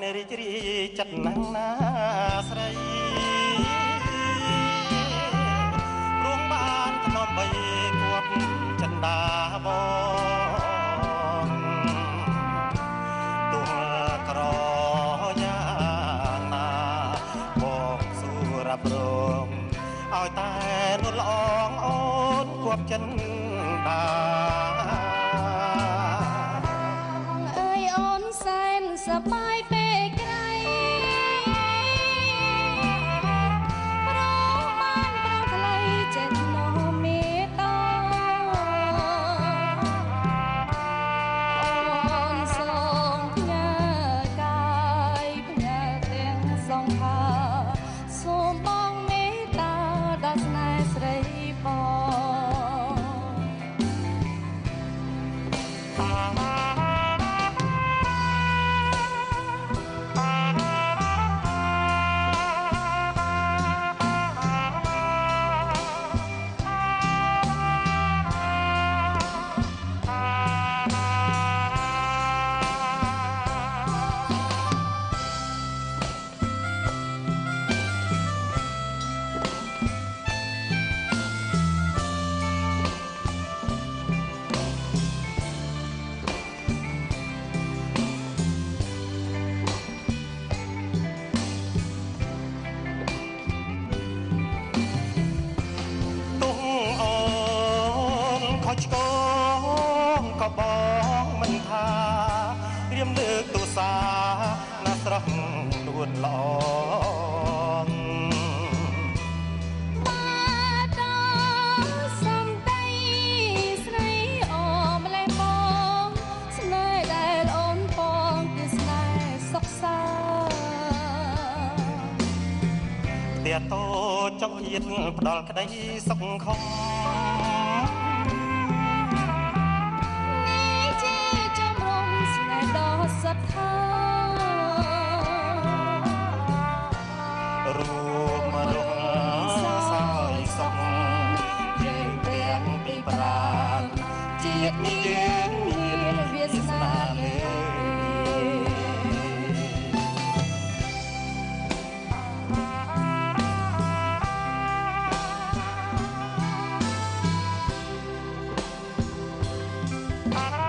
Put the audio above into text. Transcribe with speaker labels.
Speaker 1: រីករាយចិត្តណាស់ណាស្រីរួមបានធ្នប់បីគប់ចិនដាបងទោះក្រយ៉ាងណាបងស៊ូរ៉ាប់រងឲ្យតែនួនល្អងអូនគប់ចិនដា
Speaker 2: អើយអូនសែនសប្បាយពេកក្រៃប្របានប្រថ្លៃចិត្តនោះមេតោអូនសងផ្ញើកាយផ្ញើទាំងសងខាសូមបងមេត្តាដល់ស្នេហ៍ស្រីបង
Speaker 1: ឆ្កងក៏បងមិនថារៀមលើកទូសាណាស្រស់នួនល្អ
Speaker 2: បាទសំដីស្រីអូម្លេះបងស្នេហ៍ដែលអូនបងគឺស្នេហ៍សុខសា
Speaker 1: ផ្ទះតូចចង់ហ៊ានផ្ដល់ក្តីសុខខំ
Speaker 2: សត្វថា
Speaker 1: រួមរងសោយសុខយើងទាំងពីប្រាណជាតិនេះយើងមានវាសនាលើ
Speaker 2: អ